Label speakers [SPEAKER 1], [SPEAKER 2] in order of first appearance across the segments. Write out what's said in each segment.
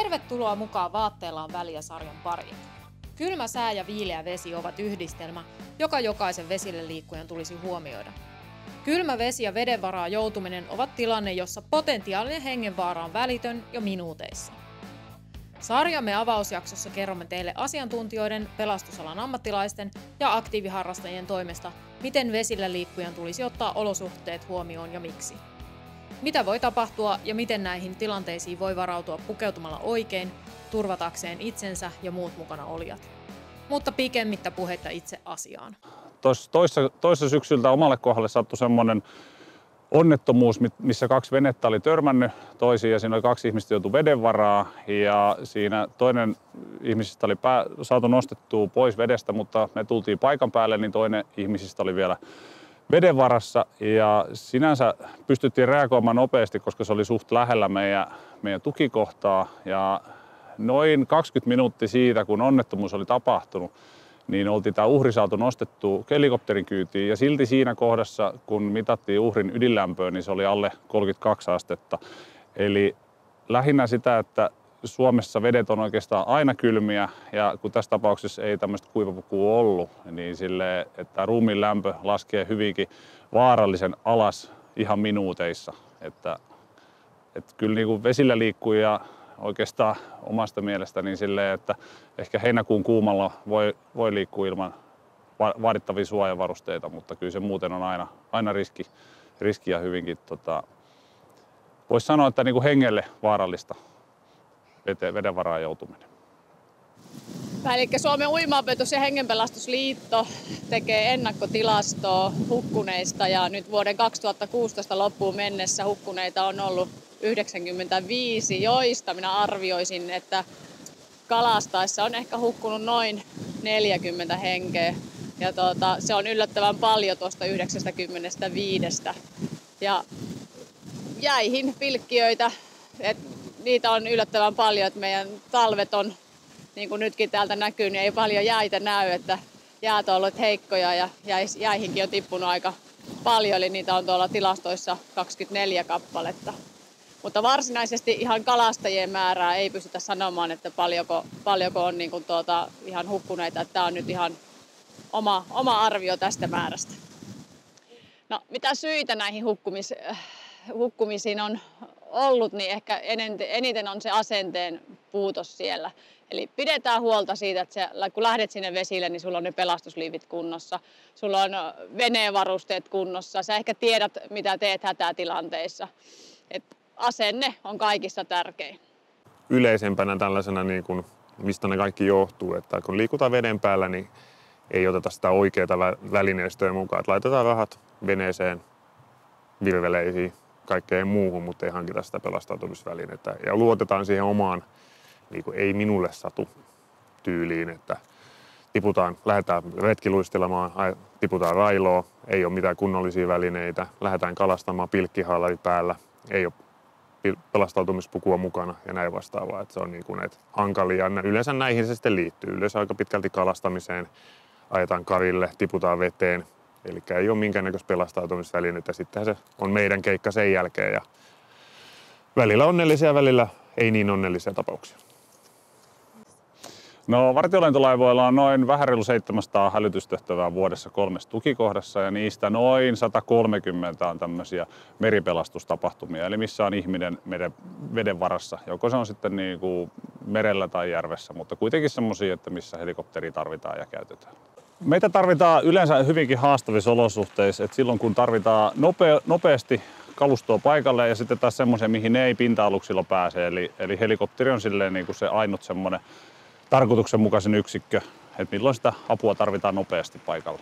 [SPEAKER 1] Tervetuloa mukaan Vaatteella on väliä -sarjan pariin. Kylmä sää ja viileä vesi ovat yhdistelmä, joka jokaisen vesille liikkujan tulisi huomioida. Kylmä vesi ja veden varaan joutuminen ovat tilanne, jossa potentiaalinen hengenvaara on välitön jo minuuteissa. Sarjamme avausjaksossa kerromme teille asiantuntijoiden, pelastusalan ammattilaisten ja aktiiviharrastajien toimesta, miten vesillä liikkujan tulisi ottaa olosuhteet huomioon ja miksi. Mitä voi tapahtua ja miten näihin tilanteisiin voi varautua pukeutumalla oikein, turvatakseen itsensä ja muut mukana olijat. Mutta pikemmittä puhetta itse asiaan.
[SPEAKER 2] Toissa syksyltä omalle kohdalle sattui semmoinen onnettomuus, missä 2 venettä oli törmännyt toisiin ja siinä oli 2 ihmistä joutui veden varaan. Ja siinä toinen ihmisistä oli saatu nostettua pois vedestä, mutta me tultiin paikan päälle, niin toinen ihmisistä oli vielä veden varassa. Ja sinänsä pystyttiin reagoimaan nopeasti, koska se oli suht lähellä meidän tukikohtaa. Ja noin 20 minuuttia siitä, kun onnettomuus oli tapahtunut, niin oltiin tämä uhri saatu nostettua helikopterin kyytiin ja silti siinä kohdassa, kun mitattiin uhrin ydinlämpöä, niin se oli alle 32 astetta. Eli lähinnä sitä, että Suomessa vedet on oikeastaan aina kylmiä ja kun tässä tapauksessa ei tämmöistä kuivapukua ollut, niin silleen, että ruumiin lämpö laskee hyvinkin vaarallisen alas ihan minuuteissa. Että kyllä niin kuin vesillä liikkuja oikeastaan omasta mielestäni silleen, että ehkä heinäkuun kuumalla voi liikkua ilman vaadittavia suojavarusteita, mutta kyllä se muuten on aina riski ja hyvinkin voisi sanoa, että niin kuin hengelle vaarallista veden varaan joutuminen.
[SPEAKER 3] Eli Suomen Uimaopetus- ja Hengenpelastusliitto tekee ennakkotilastoa hukkuneista ja nyt vuoden 2016 loppuun mennessä hukkuneita on ollut 95, joista minä arvioisin, että kalastaessa on ehkä hukkunut noin 40 henkeä. Ja se on yllättävän paljon tuosta 95. Ja jäihin pilkkiöitä, niitä on yllättävän paljon, että meidän talvet on, niin kuin nytkin täältä näkyy, niin ei paljon jäitä näy, että jäät on ollut heikkoja ja jäihinkin on tippunut aika paljon, eli niitä on tuolla tilastoissa 24 kappaletta. Mutta varsinaisesti ihan kalastajien määrää ei pystytä sanomaan, että paljonko on niin kuin ihan hukkuneita. Tämä on nyt ihan oma arvio tästä määrästä. No, mitä syitä näihin hukkumisiin on ollut, niin ehkä eniten on se asenteen puutos siellä. Eli pidetään huolta siitä, että kun lähdet sinne vesille, niin sulla on ne pelastusliivit kunnossa. Sulla on veneenvarusteet kunnossa. Sä ehkä tiedät, mitä teet hätätilanteissa. Asenne on kaikista tärkein.
[SPEAKER 4] Yleisempänä tällaisena, niin kuin, mistä ne kaikki johtuu, että kun liikutaan veden päällä, niin ei oteta sitä oikeaa välineistöä mukaan. Että laitetaan rahat veneeseen, virveleisiin, kaikkeen muuhun, mutta ei hankita sitä pelastautumisvälinettä. Ja luotetaan siihen omaan, niin kuin ei minulle satu tyyliin, että lähdetään retkiluistelemaan, tiputaan railoa, ei ole mitään kunnollisia välineitä, lähdetään kalastamaan pilkkihaalari päällä, ei ole pelastautumispukua mukana ja näin vastaavaa. Että se on niin kuin näitä hankalia. Yleensä näihin se sitten liittyy. Yleensä aika pitkälti kalastamiseen, ajetaan karille, tiputaan veteen. Eli ei ole minkäännäköistä pelastautumisvälinettä. Sittenhän se on meidän keikka sen jälkeen. Ja välillä onnellisia, välillä ei niin onnellisia tapauksia.
[SPEAKER 2] No, vartiolentolaivoilla on noin vähän reilu 700 hälytystehtävää vuodessa 3 tukikohdassa ja niistä noin 130 on tämmöisiä meripelastustapahtumia, eli missä on ihminen veden varassa. Joko se on sitten niin kuin merellä tai järvessä, mutta kuitenkin semmoisia, että missä helikopteri tarvitaan ja käytetään. Meitä tarvitaan yleensä hyvinkin haastavissa olosuhteissa, että silloin kun tarvitaan nopeasti kalustoa paikalle ja sitten taas semmoisia, mihin ei pinta-aluksilla pääse, eli helikopteri on silleen niin kuin se ainut semmoinen tarkoituksenmukaisen yksikkö, että milloin sitä apua tarvitaan nopeasti paikalle.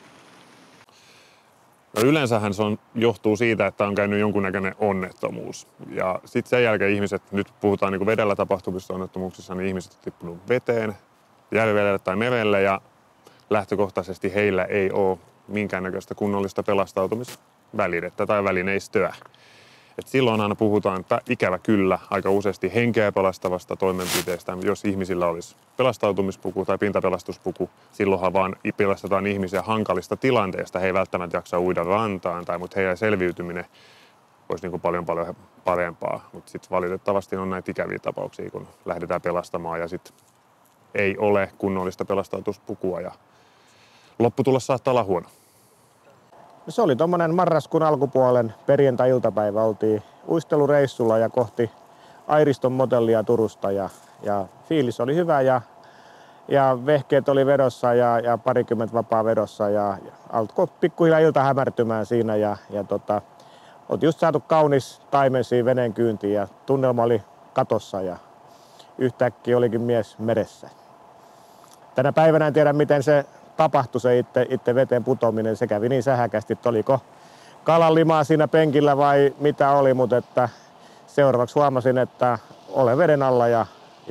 [SPEAKER 4] No yleensähän se johtuu siitä, että on käynyt jonkunnäköinen onnettomuus. Ja sitten sen jälkeen ihmiset, nyt puhutaan niin vedellä tapahtuvissa onnettomuuksissa, niin ihmiset on tippunut veteen, järvelle tai merelle ja lähtökohtaisesti heillä ei ole minkäännäköistä kunnollista pelastautumisvälinettä tai välineistöä. Et silloin aina puhutaan, että ikävä kyllä aika useasti henkeä pelastavasta toimenpiteestä. Jos ihmisillä olisi pelastautumispuku tai pintapelastuspuku, silloinhan vaan pelastetaan ihmisiä hankalista tilanteista. He ei välttämättä jaksa uida rantaan, mutta heidän selviytyminen olisi niin kuin paljon parempaa. Mutta sitten valitettavasti on näitä ikäviä tapauksia, kun lähdetään pelastamaan ja sitten ei ole kunnollista pelastautuspukua ja lopputulos saattaa olla huono.
[SPEAKER 5] Se oli tuommoinen marraskuun alkupuolen perjantai-iltapäivä. Oltiin uistelureissulla ja kohti Airiston motellia Turusta ja fiilis oli hyvä ja vehkeet oli vedossa ja parikymmentä vapaa vedossa ja alkoi pikkuhiljaa ilta hämärtymään siinä oltiin just saatu kaunis taimensia veneen kyyntiin ja tunnelma oli katossa ja yhtäkkiä olikin mies meressä. Tänä päivänä en tiedä miten se tapahtui se itse veteen putoaminen. Se kävi niin sähäkästi, että oliko kalanlimaa siinä penkillä vai mitä oli, mutta että seuraavaksi huomasin, että olen veden alla ja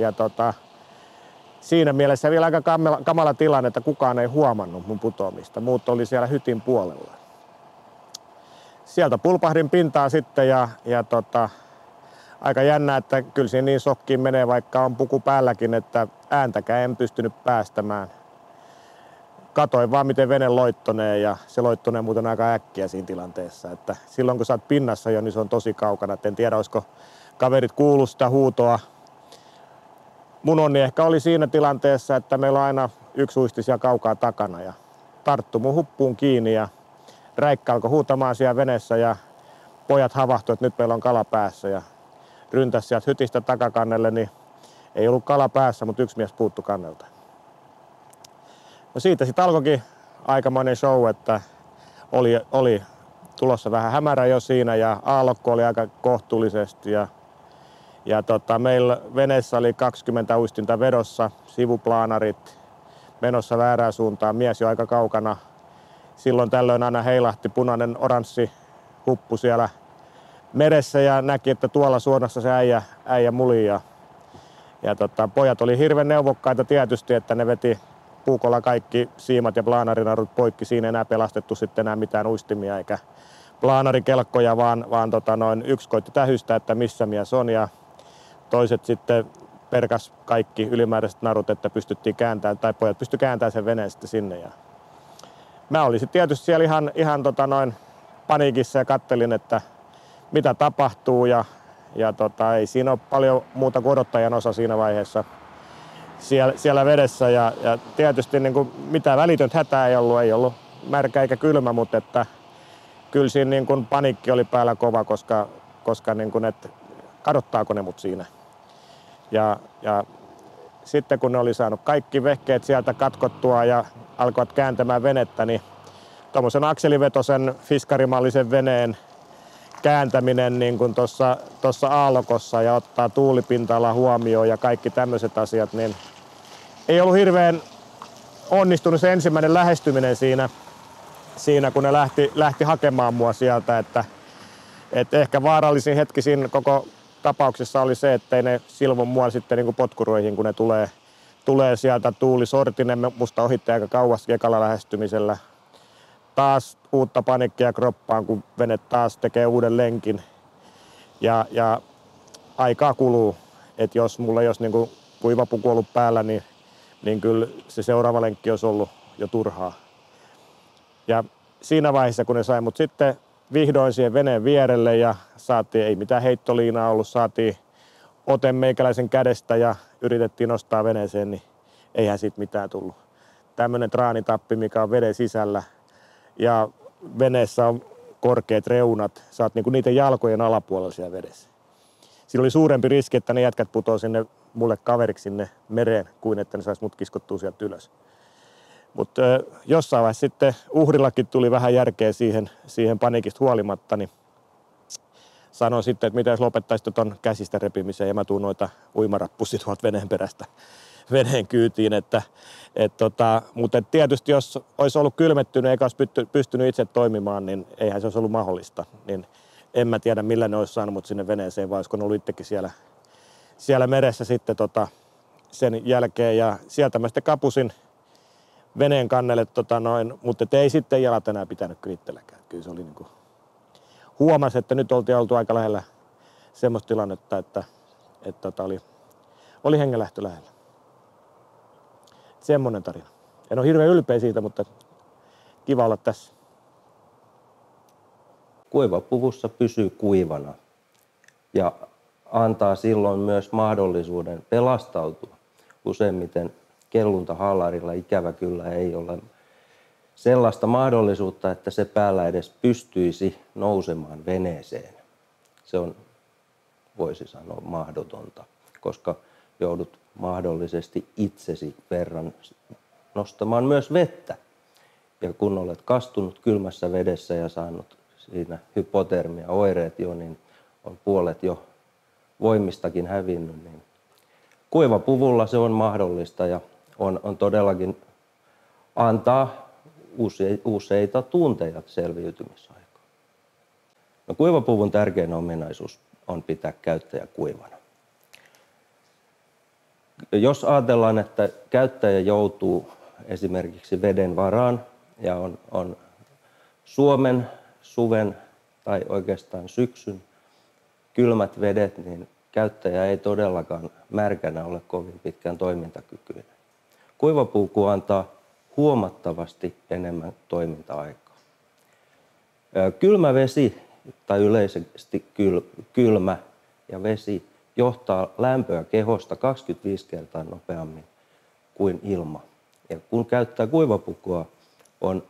[SPEAKER 5] siinä mielessä vielä aika kamala tilanne, että kukaan ei huomannut mun putoamista. Muut oli siellä hytin puolella. Sieltä pulpahdin pintaan sitten ja aika jännä, että kyllä siinä niin sokkiin menee, vaikka on puku päälläkin, että ääntäkään en pystynyt päästämään. Katoin vaan miten vene loittonee ja se loittonee muuten aika äkkiä siinä tilanteessa. Että silloin kun sä oot pinnassa jo, niin se on tosi kaukana. Et en tiedä, olisiko kaverit kuullut sitä huutoa. Mun onni ehkä oli siinä tilanteessa, että meillä on aina yksi uisti siellä kaukaa takana ja tarttu mun huppuun kiinni ja räikkä alkoi huutamaan siellä veneessä ja pojat havahtuivat, että nyt meillä on kala päässä ja ryntäsi sieltä hytistä takakannelle, niin ei ollut kala päässä, mutta yksi mies puuttui kannelta. No siitä sitten alkoikin aikamoinen show, että oli tulossa vähän hämärä jo siinä ja aallokko oli aika kohtuullisesti ja meillä veneessä oli 20 uistinta vedossa, sivuplaanarit menossa väärään suuntaan, mies jo aika kaukana. Silloin tällöin aina heilahti punainen oranssi huppu siellä meressä ja näki, että tuolla suonnassa se äijä muli. Ja pojat oli hirveän neuvokkaita tietysti, että ne veti puukolla kaikki siimat ja plaanarinarut poikki. Siinä ei enää pelastettu sitten enää mitään uistimia eikä plaanarikelkkoja, vaan yksi koitti tähystä, että missä mies on. Ja toiset sitten perkas kaikki ylimääräiset narut, että pystyttiin kääntämään, tai pojat pystyi kääntämään sen veneen sitten sinne. Ja mä olin sitten tietysti siellä ihan paniikissa ja kattelin, että mitä tapahtuu ja ei siinä ole paljon muuta kuin odottajan osa siinä vaiheessa siellä vedessä ja tietysti niin kuin mitään välitöntä hätää ei ollut märkä eikä kylmä, mutta että kyllä siinä niin kuin paniikki oli päällä kova, koska niin kuin, että kadottaako ne mut siinä. Ja sitten kun ne oli saanut kaikki vehkeet sieltä katkottua ja alkoivat kääntämään venettä, niin tuommoisen akselivetosen fiskarimallisen veneen kääntäminen niin kuin tuossa aallokossa ja ottaa tuulipinta-ala huomioon ja kaikki tämmöiset asiat, niin ei ollut hirveän onnistunut se ensimmäinen lähestyminen siinä kun ne lähti hakemaan mua sieltä, että ehkä vaarallisin hetki siinä koko tapauksessa oli se, ettei ne silvo mua sitten niin kuin potkuroihin, kun ne tulee sieltä. Tuuli Sortinen musta ohitti aika kauas ekalla lähestymisellä. Taas uutta panikkia kroppaan, kun vene taas tekee uuden lenkin. Ja aikaa kuluu, että jos mulla ei olisi niin kuin kuiva puku ollut päällä, niin kyllä se seuraava lenkki olisi ollut jo turhaa. Ja siinä vaiheessa, kun ne sai mut sitten vihdoin siihen veneen vierelle ja saatiin, ei mitään heittoliinaa ollut, saatiin ote meikäläisen kädestä ja yritettiin nostaa veneeseen, niin eihän siitä mitään tullut. Tämmöinen traanitappi, mikä on veden sisällä ja veneessä on korkeat reunat, sä oot niinku niiden jalkojen alapuolella siellä vedessä. Siinä oli suurempi riski, että ne jätkät putoo sinne mulle kaveriksi sinne mereen, kuin että ne sais mut kiskottua sieltä ylös. Mutta jossain vaiheessa sitten uhrillakin tuli vähän järkeä siihen paniikista huolimatta, niin sanoin sitten, että mitä jos lopettaisitte ton käsistä repimisen ja mä tuun noita uimarappusia tuolta veneen perästä veneen kyytiin. Mutta tietysti jos olisi ollut kylmettynyt eikä olisi pystynyt itse toimimaan, niin eihän se olisi ollut mahdollista. Niin en mä tiedä millä ne olisi saanut mut sinne veneeseen, vai olisiko ne ollut itsekin siellä meressä sitten sen jälkeen. Ja sieltä mä sitten kapusin veneen kannelle, mutta ei sitten jalat enää pitänyt kyllä itselläkään. Kyllä se oli niin kuin, huomasi, että nyt oltiin oltu aika lähellä semmoista tilannetta, että oli hengenlähtö lähellä. Semmoinen tarina. En ole hirveän ylpeä siitä, mutta kiva olla tässä.
[SPEAKER 6] kuivapuvussa pysyy kuivana ja antaa silloin myös mahdollisuuden pelastautua. Useimmiten kelluntahalarilla ikävä kyllä ei ole sellaista mahdollisuutta, että se päällä edes pystyisi nousemaan veneeseen. Se on, voisi sanoa, mahdotonta, koska joudut mahdollisesti itsesi verran nostamaan myös vettä. Ja kun olet kastunut kylmässä vedessä ja saanut siinä hypotermia-oireet jo, niin on puolet jo voimistakin hävinnyt. Niin kuivapuvulla se on mahdollista ja on todellakin antaa useita tunteja selviytymisaikaa. No, kuivapuvun tärkein ominaisuus on pitää käyttäjä kuivana. Jos ajatellaan, että käyttäjä joutuu esimerkiksi veden varaan ja on Suomen suven tai oikeastaan syksyn kylmät vedet, niin käyttäjä ei todellakaan märkänä ole kovin pitkään toimintakykyinen. Kuivapuku antaa huomattavasti enemmän toiminta-aikaa. Kylmä vesi tai yleisesti kylmä ja vesi johtaa lämpöä kehosta 25 kertaa nopeammin kuin ilma. Ja kun käyttää kuivapukua, on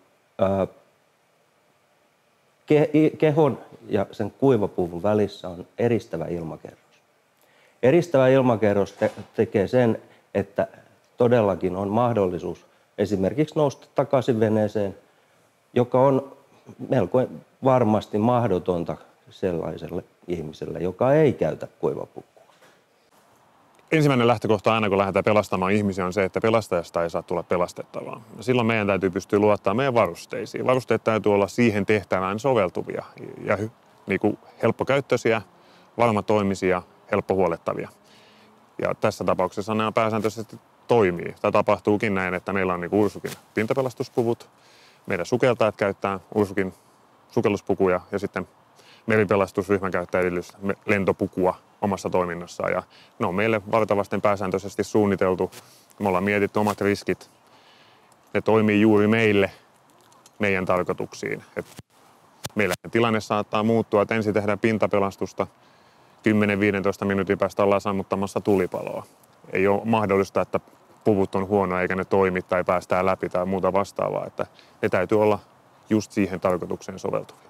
[SPEAKER 6] kehon ja sen kuivapuvun välissä on eristävä ilmakerros. Eristävä ilmakerros tekee sen, että todellakin on mahdollisuus esimerkiksi nousta takaisin veneeseen, joka on melko varmasti mahdotonta sellaiselle ihmiselle, joka ei käytä kuivapukua.
[SPEAKER 4] Ensimmäinen lähtökohta aina, kun lähdetään pelastamaan ihmisiä, on se, että pelastajasta ei saa tulla pelastettavaa. Silloin meidän täytyy pystyä luottamaan meidän varusteisiin. Varusteet täytyy olla siihen tehtävään soveltuvia ja helppokäyttöisiä, valmatoimisia, helppohuollettavia. Ja tässä tapauksessa nämä pääsääntöisesti toimii. Tämä tapahtuukin näin, että meillä on Ursukin pintapelastuspuvut, meidän sukeltajat käyttää Ursukin sukelluspukuja ja sitten meripelastusryhmä käyttää lentopukua omassa toiminnassaan. Ja ne on meille valtavasti pääsääntöisesti suunniteltu. Me ollaan mietitty omat riskit. Ne toimii juuri meille, meidän tarkoituksiin. Meillä tilanne saattaa muuttua, että ensin tehdään pintapelastusta. 10-15 minuutin päästä ollaan sammuttamassa tulipaloa. Ei ole mahdollista, että puvut on huono eikä ne toimi tai päästään läpi tai muuta vastaavaa. Että ne täytyy olla just siihen tarkoitukseen soveltuvia.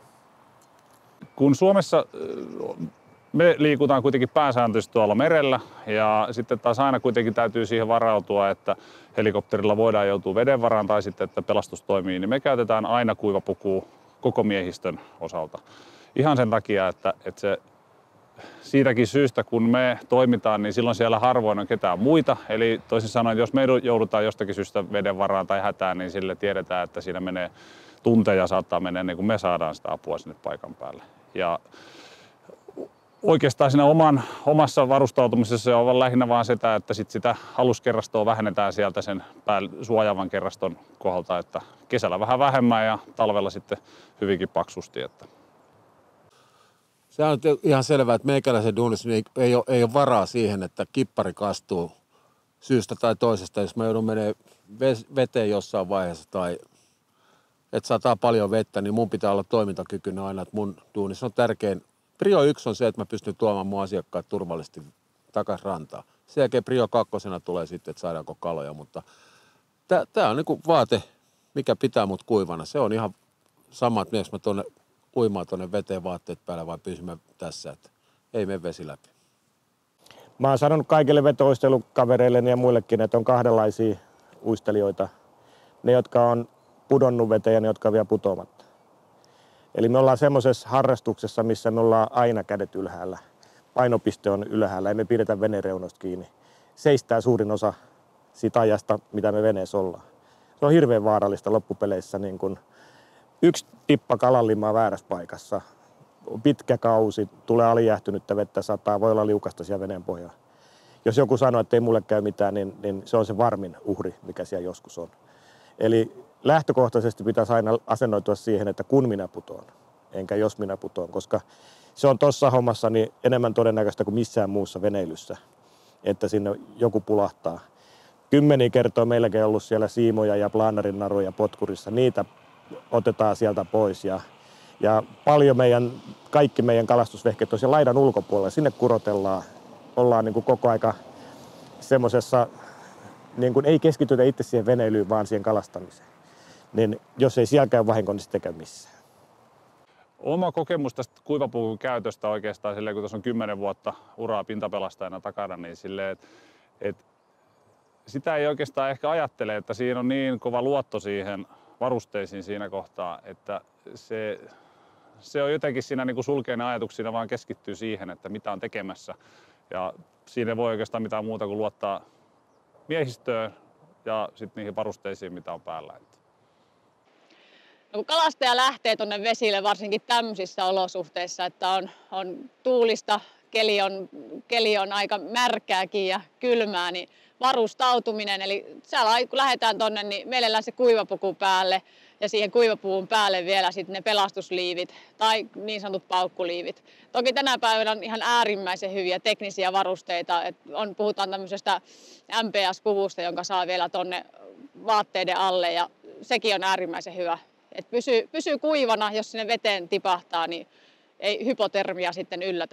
[SPEAKER 2] Kun Suomessa me liikutaan kuitenkin pääsääntöisesti tuolla merellä ja sitten taas aina kuitenkin täytyy siihen varautua, että helikopterilla voidaan joutua veden varaan tai sitten, että pelastus toimii, niin me käytetään aina kuivapukua koko miehistön osalta. Ihan sen takia, että se siitäkin syystä, kun me toimitaan, niin silloin siellä harvoin on ketään muita. Eli toisin sanoen, jos me joudutaan jostakin syystä veden varaan tai hätään, niin sille tiedetään, että siinä menee tunteja, saattaa mennä ennen kuin me saadaan sitä apua sinne paikan päälle. Ja oikeastaan siinä omassa varustautumisessa on lähinnä vaan sitä, että sitä aluskerrastoa vähennetään sieltä sen suojaavan kerraston kohdalta, että kesällä vähän vähemmän ja talvella sitten hyvinkin paksusti.
[SPEAKER 7] Se on ihan selvää, että meikäläisen duunissa ei ole varaa siihen, että kippari kastuu syystä tai toisesta. Jos mä joudun menemään veteen jossain vaiheessa tai että sataa paljon vettä, niin mun pitää olla toimintakykyinen aina. Että mun duunissa on tärkein. Prio 1 on se, että mä pystyn tuomaan mun asiakkaat turvallisesti takaisin rantaan. Sen jälkeen prio 2 tulee sitten, että saadaanko kaloja. Mutta tää on niinku vaate, mikä pitää mut kuivana. Se on ihan sama, että meneekö mä uimaan tuonne veteen vaatteet päällä vai pysymään tässä, että ei mene vesi läpi.
[SPEAKER 5] Mä oon sanonut kaikille veto-uistelukavereilleni ja muillekin, että on kahdenlaisia uistelijoita. Ne, jotka on pudonnut veteen ja ne, jotka on vielä putoamatta. Eli me ollaan semmoisessa harrastuksessa, missä me ollaan aina kädet ylhäällä. Painopiste on ylhäällä, ei me pidetä venereunosta kiinni. Seistää suurin osa siitä ajasta, mitä me veneessä ollaan. Se on hirveän vaarallista loppupeleissä. Niin kun yksi tippa kalanlimaa väärässä paikassa, pitkä kausi, tulee alijähtynyttä vettä sataa, voi olla liukasta siellä veneen pohjalla. Jos joku sanoo, että ei mulle käy mitään, niin se on se varmin uhri, mikä siellä joskus on. Eli lähtökohtaisesti pitäisi aina asennoitua siihen, että kun minä putoan, enkä jos minä putoan, koska se on tuossa hommassa niin enemmän todennäköistä kuin missään muussa veneilyssä, että sinne joku pulahtaa. 10 kertaa meilläkin on ollut siellä siimoja ja plaanarin naruja potkurissa, niitä otetaan sieltä pois ja Ja paljon kaikki meidän kalastusvehkeet on siellä laidan ulkopuolella. Sinne kurotellaan. Ollaan niin kuin koko aika semmoisessa, niin kuin ei keskitytä itse siihen veneilyyn, vaan siihen kalastamiseen. Niin jos ei siellä käy vahinko, niin sitten käy missään.
[SPEAKER 2] Oma kokemus tästä kuivapuun käytöstä oikeastaan silleen, kun tässä on 10 vuotta uraa pintapelastajana takana, niin silleen, että sitä ei oikeastaan ehkä ajattele, että siinä on niin kova luotto siihen varusteisiin siinä kohtaa, että se on jotenkin siinä niin kuin sulkee ne ajatuksia, siinä vaan keskittyy siihen, että mitä on tekemässä. Ja siinä ei voi oikeastaan mitään muuta kuin luottaa miehistöön ja sitten niihin varusteisiin, mitä on päällä.
[SPEAKER 3] No, kun kalastaja lähtee tuonne vesille, varsinkin tämmöisissä olosuhteissa, että on tuulista, keli on aika märkääkin ja kylmää, niin varustautuminen, eli siellä kun lähdetään tuonne, niin mielellään se kuivapuku päälle ja siihen kuivapuun päälle vielä sitten ne pelastusliivit tai niin sanotut paukkuliivit. Toki tänä päivänä on ihan äärimmäisen hyviä teknisiä varusteita, puhutaan tämmöisestä MPS-puvusta, jonka saa vielä tuonne vaatteiden alle ja sekin on äärimmäisen hyvä. Et pysyy kuivana, jos sinne veteen tipahtaa, niin ei hypotermia sitten yllätä.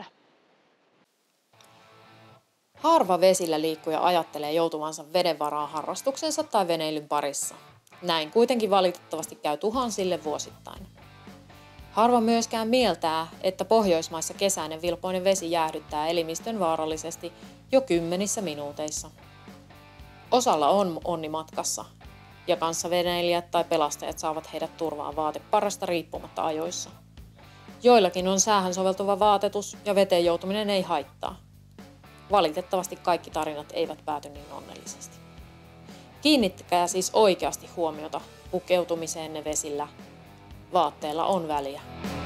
[SPEAKER 1] Harva vesillä liikkuja ajattelee joutuvansa vedenvaraan harrastuksensa tai veneilyn parissa. Näin kuitenkin valitettavasti käy tuhansille vuosittain. Harva myöskään mieltää, että Pohjoismaissa kesäinen vilpoinen vesi jäähdyttää elimistön vaarallisesti jo 10 minuuteissa. Osalla on onni matkassa, ja kanssaveneilijät tai pelastajat saavat heidät turvaan vaateparrasta riippumatta ajoissa. Joillakin on säähän soveltuva vaatetus ja veteen joutuminen ei haittaa. Valitettavasti kaikki tarinat eivät pääty niin onnellisesti. Kiinnittäkää siis oikeasti huomiota pukeutumiseenne vesillä. Vaatteella on väliä.